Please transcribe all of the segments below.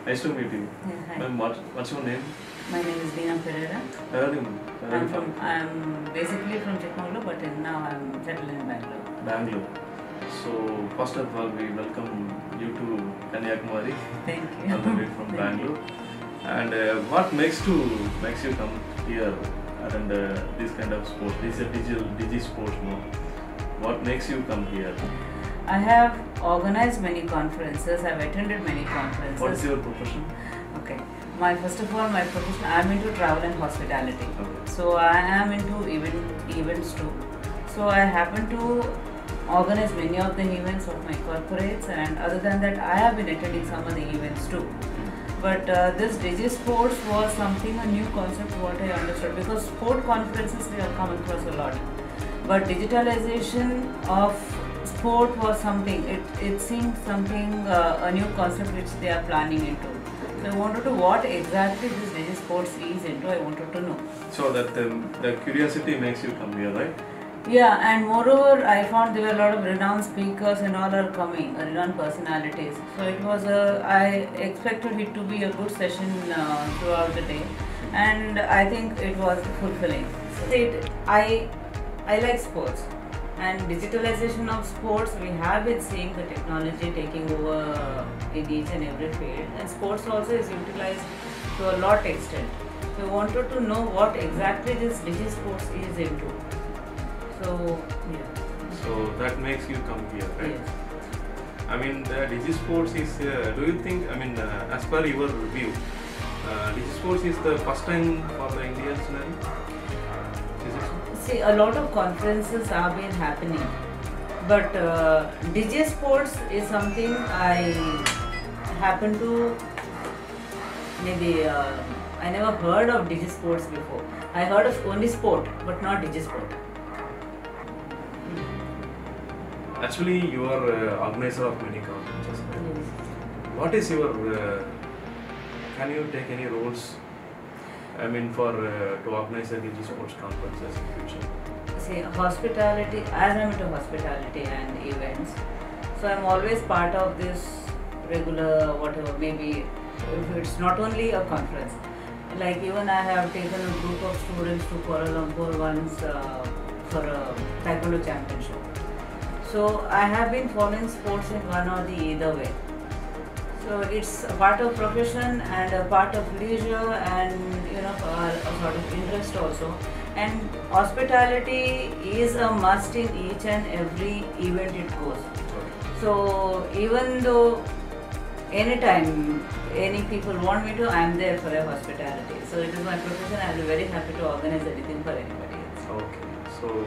Nice to meet you. Yeah, hi. Ma'am, what's your name? My name is Neena. Where are you? I'm basically from Chikmagalur, but now I'm settled in Bangalore. Bangalore. So first of all, we welcome you to Kanyakumari. Thank you. All the way from Bangalore. And what makes you come here and this kind of sport? This is a Digisports, no? What makes you come here? I have organized many conferences. I've attended many conferences. What is your profession? Okay. First of all, my profession, I'm into travel and hospitality. Okay. So I am into events too. So I happen to organize many of the events of my corporates, and other than that, I have been attending some of the events too. But this Digisports was something, a new concept what I understood, because sport conferences we have come across a lot. But digitalization of sport was something, it seemed something, a new concept which they are planning into. So I wanted to what exactly this Digisports is into, I wanted to know. So that the curiosity makes you come here, right? Yeah, and moreover, I found there were a lot of renowned speakers and all are coming, renowned personalities. So it was I expected it to be a good session throughout the day, and I think it was fulfilling. I like sports, and digitalization of sports, we have been seeing the technology taking over in each and every field, and sports also is utilized to a lot extent. So I wanted to know what exactly this Digisports is into. So, yeah. So that makes you come here, right? Yes. I mean, the Digisports is, do you think, as per your review, Digisports is the first time for the Indian scenario? Is it so? See, a lot of conferences have been happening, but Digisports is something I happen to, maybe, I never heard of Digisports before. I heard of only sport, but not Digisport. Actually, you are organizer of many conferences. Right? What is your, can you take any roles, to organize a Digisports conferences in future? See, hospitality, as I'm into hospitality and events, so I'm always part of this regular whatever, maybe if it's not only a conference. Like even I have taken a group of students to Kuala Lumpur once for a Taekwondo championship. So I have been following sports in one or the either way. So it's a part of profession and a part of leisure and a sort of interest also. And hospitality is a must in each and every event it goes. So even though anytime any people want me to, I am there for their hospitality. So it is my profession. I will be very happy to organize anything for anybody else. Okay. So,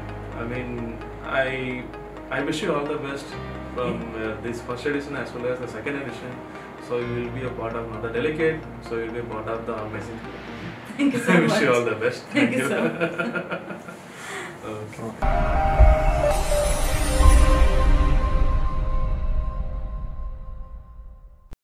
I wish you all the best from this first edition as well as the second edition. So you will be a part of another delegate. So you will be a part of the organizing. Thank you so much. I wish you all the best. Thank you so much. Okay.